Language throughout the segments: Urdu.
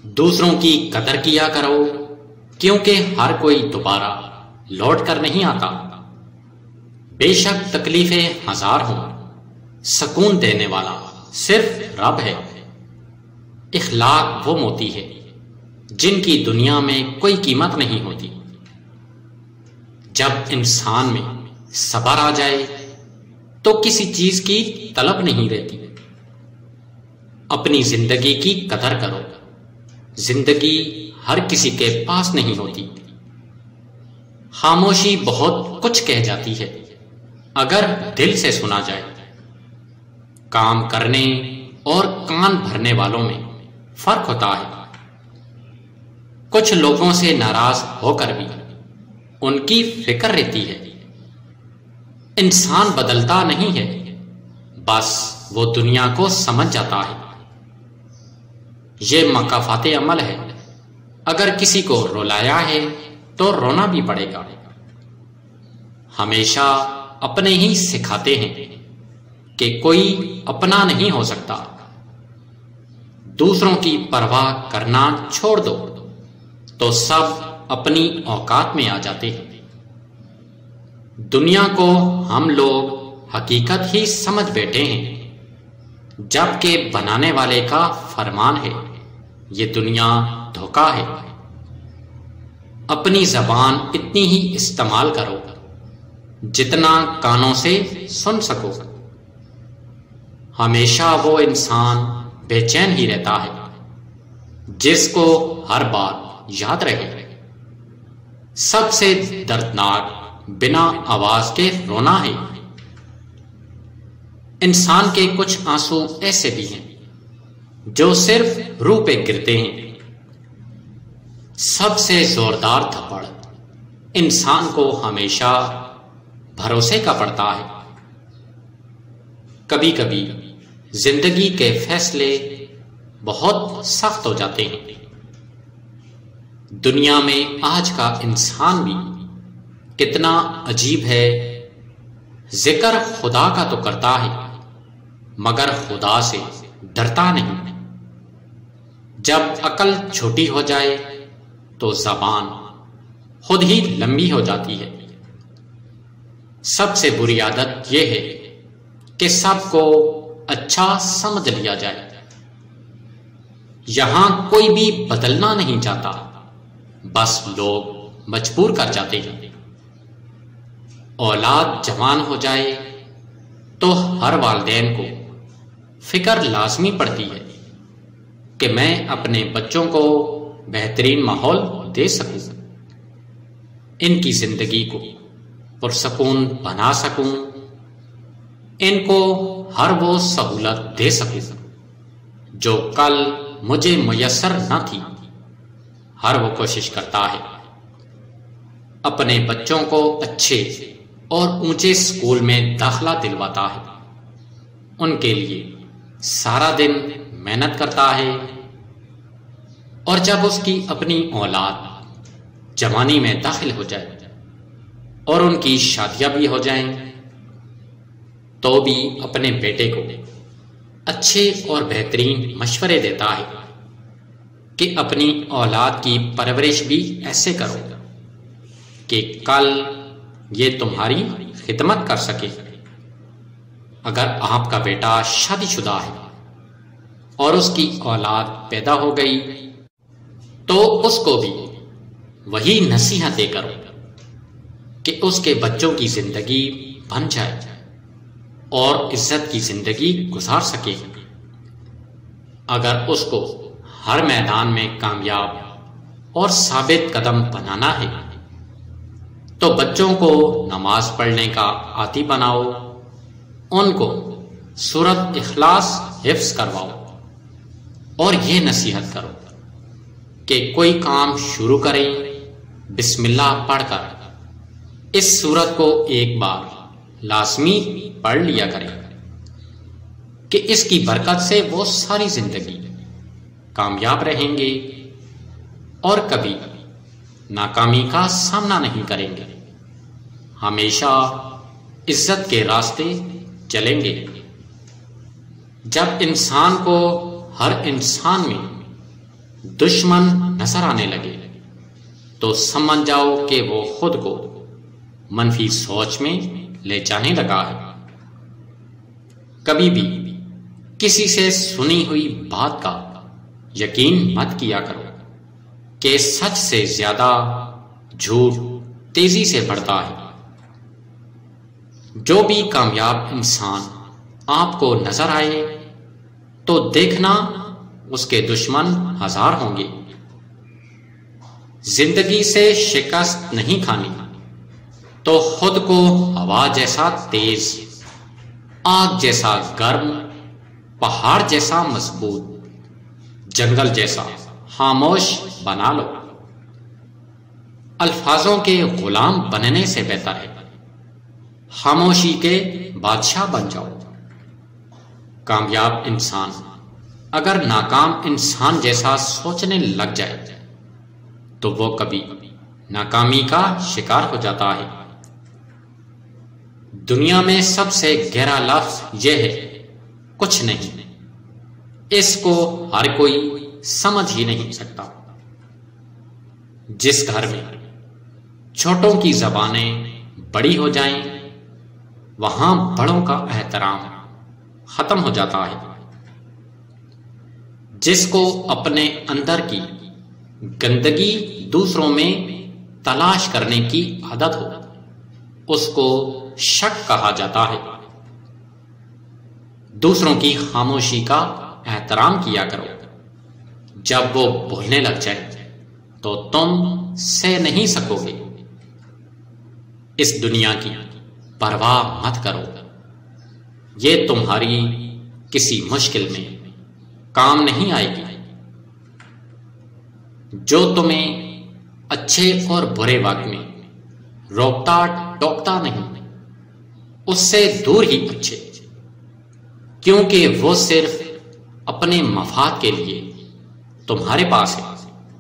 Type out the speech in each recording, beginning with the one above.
دوسروں کی قدر کیا کرو کیونکہ ہر کوئی دوبارہ لوٹ کر نہیں آتا۔ بے شک تکلیفیں ہزار ہوں، سکون دینے والا صرف رب ہے۔ اخلاق وہ موتی ہے جن کی دنیا میں کوئی قیمت نہیں ہوتی۔ جب انسان میں صبر آ جائے تو کسی چیز کی طلب نہیں رہتی۔ اپنی زندگی کی قدر کرو، زندگی ہر کسی کے پاس نہیں ہوتی۔ خاموشی بہت کچھ کہہ جاتی ہے اگر دل سے سنا جائے۔ کام کرنے اور کان بھرنے والوں میں فرق ہوتا ہے۔ کچھ لوگوں سے ناراض ہو کر بھی ان کی فکر رہتی ہے۔ انسان بدلتا نہیں ہے، بس وہ دنیا کو سمجھ جاتا ہے۔ یہ مکافات عمل ہے۔ اگر کسی کو رلایا ہے تو رونا بھی پڑے گا۔ ہمیشہ اپنے ہی سکھاتے ہیں کہ کوئی اپنا نہیں ہو سکتا۔ دوسروں کی پرواہ کرنا چھوڑ دو تو سب اپنی اوقات میں آ جاتے ہیں۔ دنیا کو ہم لوگ حقیقت ہی سمجھ بیٹھے ہیں، جبکہ بنانے والے کا فرمان ہے یہ دنیا دھوکا ہے۔ اپنی زبان اتنی ہی استعمال کرو جتنا کانوں سے سن سکو۔ ہمیشہ وہ انسان بے چین ہی رہتا ہے جس کو ہر بات یاد رہے۔ سب سے دردناک بنا آواز کے رونا ہے۔ انسان کے کچھ آنسو ایسے بھی ہیں جو صرف روح پہ گرتے ہیں۔ سب سے زوردار تھپڑ انسان کو ہمیشہ بھروسے کا پڑتا ہے۔ کبھی کبھی زندگی کے فیصلے بہت سخت ہو جاتے ہیں۔ دنیا میں آج کا انسان بھی کتنا عجیب ہے۔ ذکر خدا کا تو کرتا ہے مگر خدا سے ڈرتا نہیں۔ جب عقل چھوٹی ہو جائے تو زبان خود ہی لمبی ہو جاتی ہے۔ سب سے بری عادت یہ ہے کہ سب کو اچھا سمجھ لیا جائے۔ یہاں کوئی بھی بدلنا نہیں چاہتا، بس لوگ مجبور کر جاتے ہیں۔ اولاد جوان ہو جائے تو ہر والدین کو فکر لازمی پڑتی ہے کہ میں اپنے بچوں کو بہترین ماحول دے سکوں، ان کی زندگی کو پرسکون بنا سکوں، ان کو ہر وہ سہولت دے سکوں جو کل مجھے میسر نہ تھی۔ ہر وہ کوشش کرتا ہے اپنے بچوں کو اچھے اور اونچے اسکول میں داخلہ دلواتا ہے، ان کے لیے سارا دن محنت کرتا ہے، اور جب اس کی اپنی اولاد جوانی میں داخل ہو جائے اور ان کی شادیاں بھی ہو جائیں تو بھی اپنے بیٹے کو اچھے اور بہترین مشورے دیتا ہے کہ اپنی اولاد کی پرورش بھی ایسے کرو کہ کل یہ تمہاری خدمت کر سکے۔ اگر آپ کا بیٹا شادی شدہ ہے اور اس کی اولاد پیدا ہو گئی تو اس کو بھی وہی نصیحتیں کرو کہ اس کے بچوں کی زندگی بن جائے اور عزت کی زندگی گزار سکے۔ اگر اس کو ہر میدان میں کامیاب اور ثابت قدم بنانا ہے تو بچوں کو نماز پڑھنے کا عادی بناؤ، ان کو سورۃ اخلاص حفظ کرواؤ اور یہ نصیحت کرو کہ کوئی کام شروع کریں بسم اللہ پڑھ کر اس سورت کو ایک بار لازمی پڑھ لیا کریں کہ اس کی برکت سے وہ ساری زندگی کامیاب رہیں گے اور کبھی ناکامی کا سامنا نہیں کریں گے، ہمیشہ عزت کے راستے چلیں گے۔ جب انسان کو ہر انسان میں دشمن نظر آنے لگے تو سمجھ جاؤ کہ وہ خود کو منفی سوچ میں لے جانے لگا ہے۔ کبھی بھی کسی سے سنی ہوئی بات کا یقین مت کیا کرو کہ سچ سے زیادہ جھوٹ تیزی سے بڑھتا ہے۔ جو بھی کامیاب انسان آپ کو نظر آئے تو دیکھنا اس کے دشمن ہزار ہوں گے۔ زندگی سے شکست نہیں کھانی تو خود کو ہوا جیسا تیز، آگ جیسا گرم، پہاڑ جیسا مضبوط، جنگل جیسا خاموش بنا لو۔ الفاظوں کے غلام بننے سے بہتر ہے خاموشی کے بادشاہ بن جاؤ۔ کامیاب انسان اگر ناکام انسان جیسا سوچنے لگ جائے تو وہ کبھی ناکامی کا شکار ہو جاتا ہے۔ دنیا میں سب سے گہرا لفظ یہ ہے کچھ نہیں۔ اس کو ہر کوئی سمجھ ہی نہیں سکتا۔ جس گھر میں چھوٹوں کی زبانیں بڑی ہو جائیں وہاں بڑوں کا احترام ختم ہو جاتا ہے۔ جس کو اپنے اندر کی گندگی دوسروں میں تلاش کرنے کی عادت ہو اس کو شک کہا جاتا ہے۔ دوسروں کی خاموشی کا احترام کیا کرو۔ جب وہ بولنے لگ جائے تو تم سہ نہیں سکو گے۔ اس دنیا کی پرواہ مت کرو، یہ تمہاری کسی مشکل میں کام نہیں آئے گی۔ جو تمہیں اچھے اور برے وقت میں روکتا ٹوکتا نہیں اس سے دور ہی اچھے، کیونکہ وہ صرف اپنے مفاد کے لیے تمہارے پاس ہے۔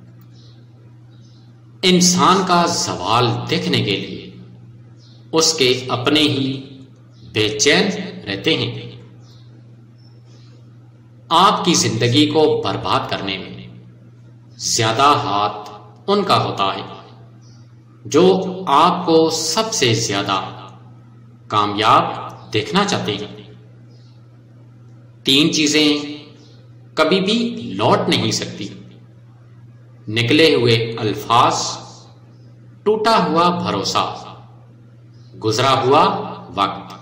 انسان کا زوال دیکھنے کے لیے اس کے اپنے ہی بے چین رہتے ہیں۔ آپ کی زندگی کو برباد کرنے میں زیادہ ہاتھ ان کا ہوتا ہے جو آپ کو سب سے زیادہ کامیاب دیکھنا چاہتے ہیں۔ 3 چیزیں کبھی بھی لوٹ نہیں سکتی: نکلے ہوئے الفاظ، ٹوٹا ہوا بھروسہ، گزرا ہوا وقت۔